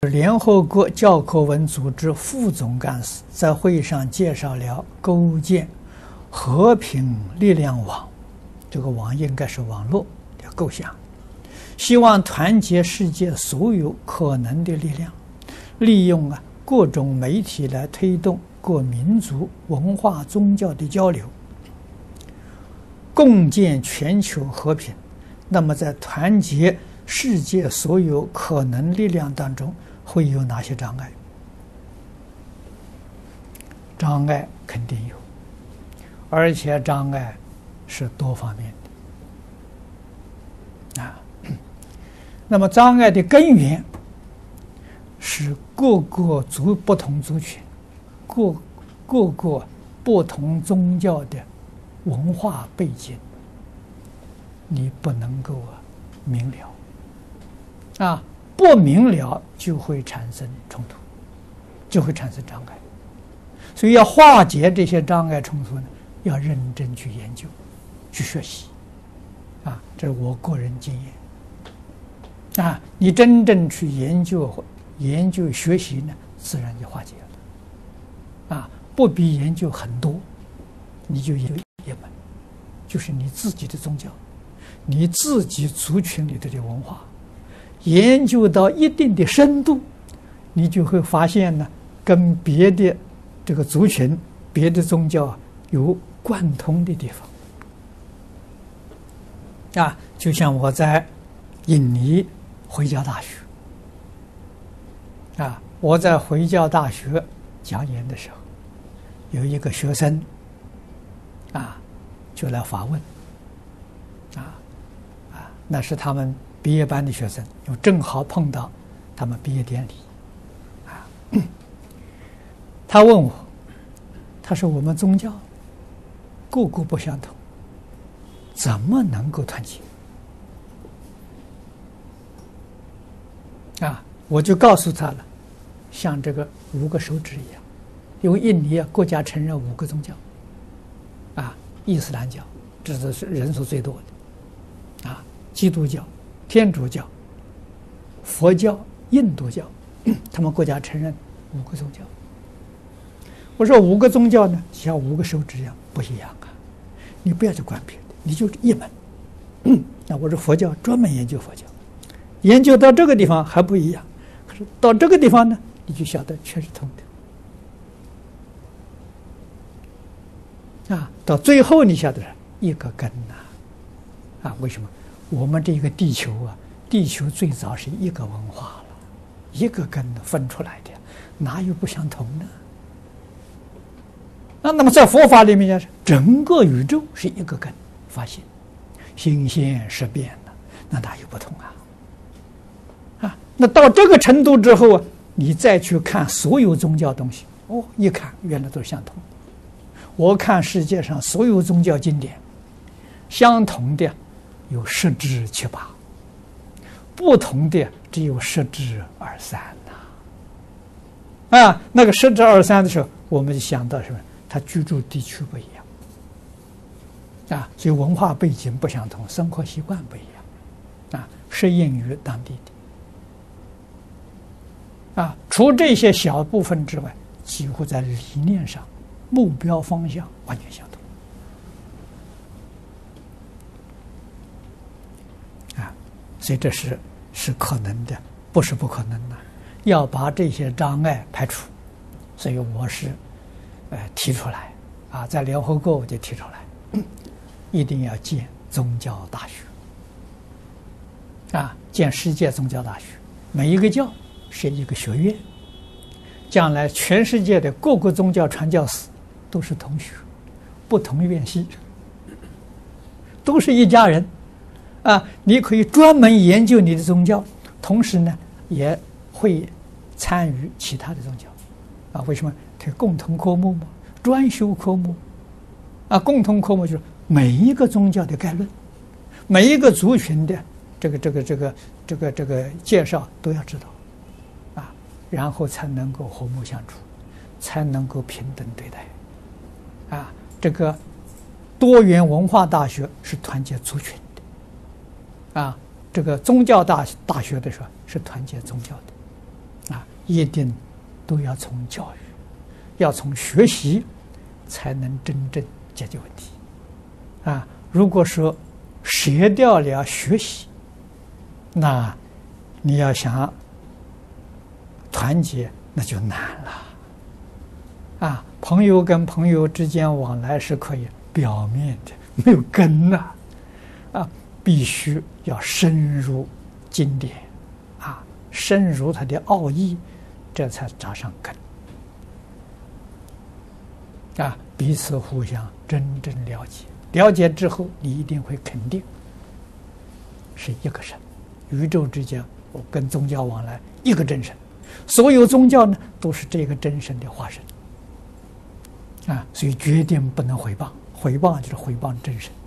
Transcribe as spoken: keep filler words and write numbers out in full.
联合国教科文组织副总干事在会上介绍了构建和平力量网，这个网应该是网络的构想，希望团结世界所有可能的力量，利用啊各种媒体来推动各民族文化宗教的交流，共建全球和平。那么在团结世界所有可能力量当中，会有哪些障碍？障碍肯定有，而且障碍是多方面的啊。那么障碍的根源是各个族不同族群、各各个不同宗教的文化背景，你不能够啊明了啊。不明了就会产生冲突，就会产生障碍。所以要化解这些障碍冲突呢，要认真去研究、去学习啊，这是我个人经验啊。你真正去研究、研究、学习呢，自然就化解了啊。不必研究很多，你就研究一门，就是你自己的宗教，你自己族群里头的文化。研究到一定的深度，你就会发现呢，跟别的这个族群、别的宗教有贯通的地方啊。就像我在印尼回教大学啊，我在回教大学讲演的时候，有一个学生啊，就来访问啊啊，那是他们毕业班的学生，又正好碰到他们毕业典礼啊。他问我，他说我们宗教个个不相同，怎么能够团结啊？我就告诉他了，像这个五个手指一样，因为印尼啊国家承认五个宗教啊，伊斯兰教这是人数最多的啊，基督教、天主教、佛教、印度教，他们国家承认五个宗教。我说五个宗教呢，像五个手指一样不一样啊，你不要去管别的，你就一门。那我说佛教专门研究佛教，研究到这个地方还不一样，可是到这个地方呢，你就晓得全是通的啊。到最后你晓得一个根呐啊，为什么？我们这个地球啊，地球最早是一个文化了，一个根分出来的，哪有不相同呢？啊，那么在佛法里面呢，整个宇宙是一个根发现，心现识变的，那哪有不同啊？啊，那到这个程度之后啊，你再去看所有宗教东西，哦，一看原来都是相同的。我看世界上所有宗教经典，相同的有十之七八，不同的只有十之二三呐。啊，那个十之二三的时候，我们就想到什么？他居住地区不一样啊，所以文化背景不相同，生活习惯不一样啊，适应于当地的啊。除这些小部分之外，几乎在理念上、目标方向完全相同啊。所以这是是可能的，不是不可能的。要把这些障碍排除，所以我是呃提出来啊，在联合国我就提出来，一定要建宗教大学啊，建世界宗教大学，每一个教是一个学院，将来全世界的各个宗教传教士都是同学，不同院系，都是一家人啊。你可以专门研究你的宗教，同时呢也会参与其他的宗教啊。为什么？它共同科目嘛，专修科目啊。共同科目就是每一个宗教的概论，每一个族群的这个这个这个这个这个介绍都要知道啊，然后才能够和睦相处，才能够平等对待啊。这个多元文化大学是团结族群的啊，这个宗教大大学的时候是团结宗教的啊。 一定都要从教育，要从学习，才能真正解决问题。啊，如果说舍掉了学习，那你要想团结，那就难了。啊，朋友跟朋友之间往来是可以表面的，没有根呐。啊，必须要深入经典，啊，深入它的奥义，这才扎上根。啊，彼此互相真正了解，了解之后，你一定会肯定是一个神，宇宙之间，我跟宗教往来一个真神，所有宗教呢都是这个真神的化身。啊，所以决定不能毁谤，毁谤就是毁谤真神。